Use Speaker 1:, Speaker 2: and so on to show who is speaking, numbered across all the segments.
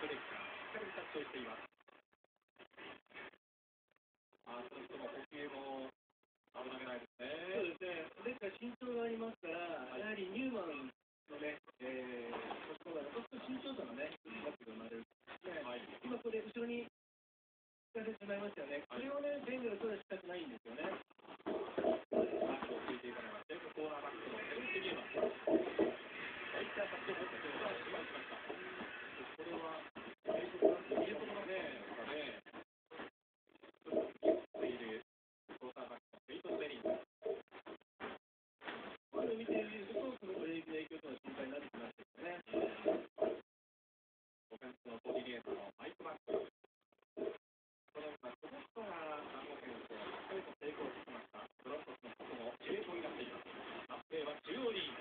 Speaker 1: プレッシャー、しっかりタッチをしています。その人の補給も危なげないですね。
Speaker 2: そうですね。ですから身長がありますから、やはりニューマンのね、そこがちょっと身長差がね、うまく生まれる。今これ後ろに引かれてしまいましたよね。これをね、ベンガルスはしたくないんですよね。
Speaker 1: バックをついていかれまして、コーナーバックのセルフ・ニューマン。大体先ほど持ってからしまいました。これは、英国のね、ついるコーナーバックのペイトン・ベリング。
Speaker 2: これを見ていると、そのブレーキの影響というのは心配になってきましたよね。
Speaker 1: オフェンスのコーディネーターのマイク・バック。このようなこの人がオフェンスをしっかりと成功してきました。フロントスのことも成功になっています。達成は中央に。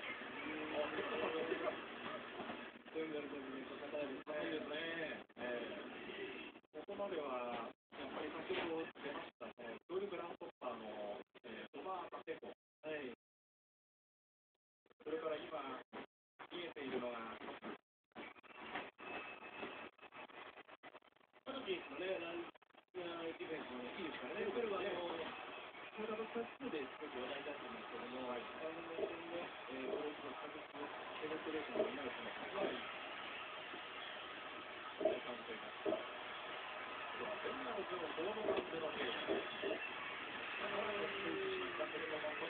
Speaker 2: ベンガルスのディフェンス高いですね。
Speaker 1: いいですね。ここまでは、やっぱり先ほど出ました、クールグラントッパーの、トマータテコ。
Speaker 2: はい。
Speaker 1: それから今、見えているのが、
Speaker 2: カルキンスのね、ランディフェンスもいいですからね。これはこれが2つですごく話題になっていますけども、このね、ボールの確実ペネトレーションがうまいですね。
Speaker 1: 大歓声が。ベンガルズのホームグラウンドのゲーム。スペインしました、ここも。